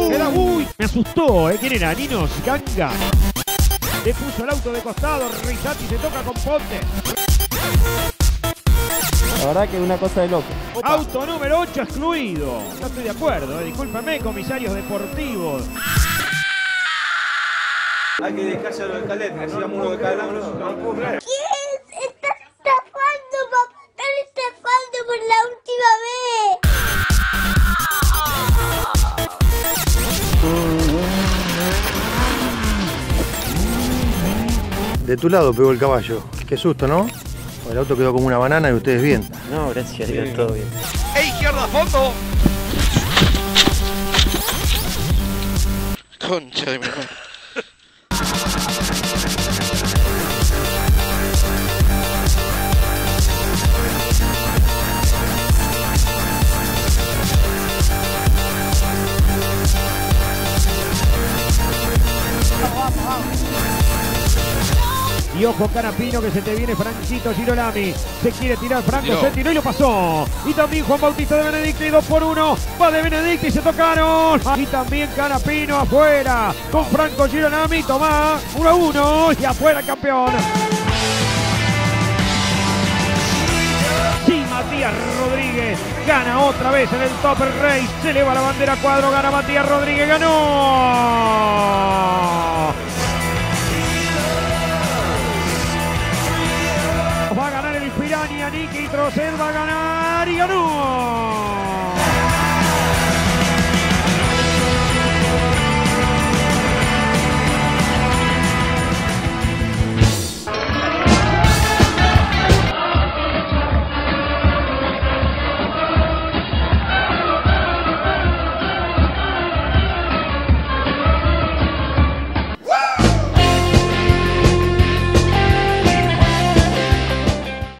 Uy, me asustó, ¿eh? ¿Quién era? Ninos Ganga. Le puso el auto de costado, Rizzati se toca con Ponte. La verdad que es una cosa de loco. Opa. Auto número 8 excluido. No estoy de acuerdo, discúlpame, comisarios deportivos. Hay que dejarse a los de Caleta, que hacíamos uno de cada lado, no lo puedo creer. ¿Quién está estafando, papá? Están estafando por la última vez. De tu lado pegó el caballo. Qué susto, ¿no? El auto quedó como una banana y ustedes bien. No, gracias a Dios, todo bien. ¡Ey, izquierda, fondo! Concha de mi madre. Y ojo Canapino que se te viene Franquito Girolami. Se quiere tirar Franco, se tiró y lo pasó. Y también Juan Bautista de Benedicti, 2 por 1. Va de Benedicti y se tocaron. Y también Canapino afuera. Con Franco Girolami, toma 1-1 y afuera campeón. Sí, Matías Rodríguez gana otra vez en el Top Race. Se eleva la bandera a cuadro, gana Matías Rodríguez, ganó. Va a ganar el Pirani, Niki Trocel va a ganar y ganó.